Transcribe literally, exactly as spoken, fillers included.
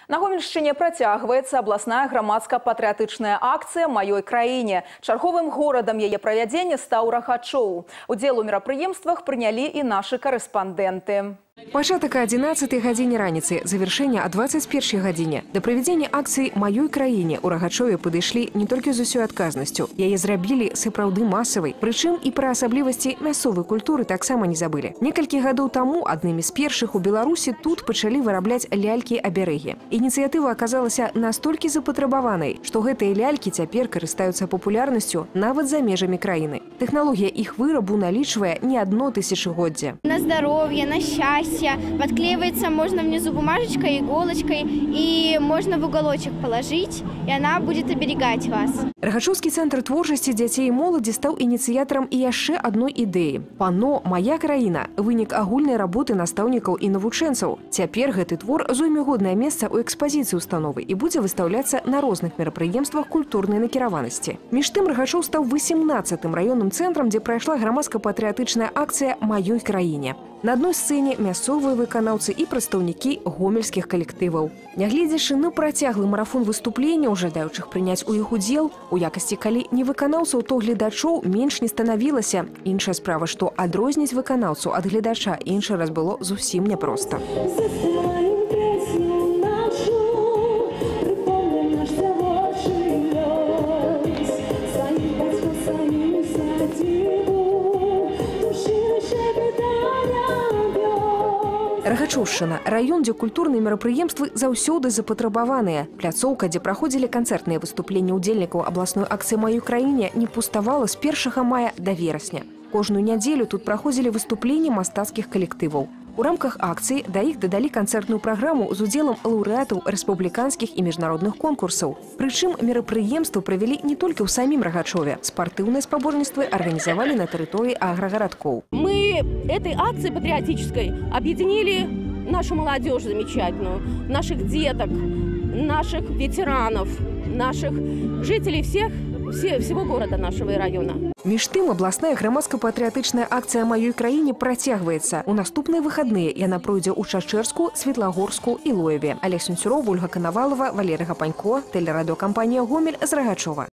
На Гомельшчыне працягваецца абласная грамадска-патрыятычная акцыя «Маёй краіне». Чарговым горадам яе правядзення стаў Рахачоў. Удзел у мерапрыемствах прынялі і нашы карэспандэнты. Пачатак о одиннадцатой гадзіне раніцы, завершэнне о двадцать первой гадзіне. Да правядзення акцыі «Маёй краіне» у Рахачове падышлі не толькі з усёй адказнасцю. Яе зрабілі сапраўды масавай. Прычым і пра асаблівасці мясцовай культуры таксама не забылі. Некалькі гадоў таму аднымі з першых у Беларусі тут пачалі вырабляць лялькі-аберэгі. Ініцыятыва аказалася настолькі запатрабаванай, што гэтыя лялькі цяпер карыстаюцца папулярнасцю нават за межамі краіны. Тэхналогія іх вырабу налічвае не одно тысячагоддзе. На здоровье, на счастье. Подклеивается можно внизу бумажечкой, иголочкой, и можно в уголочек положить, и она будет оберегать вас. Рахачоўскі цэнтр творчасці дзяцей і моладзі стаў ініцыятарам і яшчэ адной ідэі. Пано «Моя краіна» – вынік агульнай работы настаўнікаў і навучэнцаў. Цяпер гэты твор зойме годнае месца ў экспазіцыі установы і будзе выстаўляцца на розных мерапрыемствах культурнай накіраванасці. Між тым Рахачоў стаў васемнаццатым раённым цэнтрам, дзе прайшла грамадска-патрыятычная акцыя «Маёй краіне». На адной сцэне мясцовыя выканаўцы і прадстаўнікі гомельскіх калектываў. Нягледзячы на працяглы марафон выступленняў, жадаючых прыняць у іх удзел, у якасці калі не выканаўцаў, то гледачоў менш не станавілася. Іншая справа, што адрозніць выканаўцу ад гледача іншы раз было зусім няпроста. Рахачоўшчына – раён, дзе культурныя мерапрыемствы заўсёды запатрабаваныя. Пляцоўка, дзе праходзілі канцэртныя выступленні ўдзельнікаў абласной акцыі «Маёй краіне», не пуставала з першага мая да верасня. Кожную нядзелю тут праходзілі выступленні мастацкіх калектываў. У рамках акцыі да іх дадалі канцэртную праграму з удзелам лаўрэатаў рэспубліканскіх і міжнародных конкурсаў. Прычым мерапрыемствы правялі не толькі ў самім Рахачове. Спартыўныя спаборніцтвы арганізавалі на тэрыторыі аграгарадкоў. Мы этой акцией патриотической объединили нашу молодежь замечательную, наших деток, наших ветеранов, наших жителей всех, все, всего города нашего и района. Між тым, абласная грамадска-патрыятычная акцыя «Маёй краіне» працягваецца. У наступныя выхадныя яна пройдзе ў Чачэрску, Светлагорску і Лоеве. Олег Сунцюров, Ольга Канавалова, Валерий Гапанько, тэлерадыёкампанія «Гомель» з Рахачова.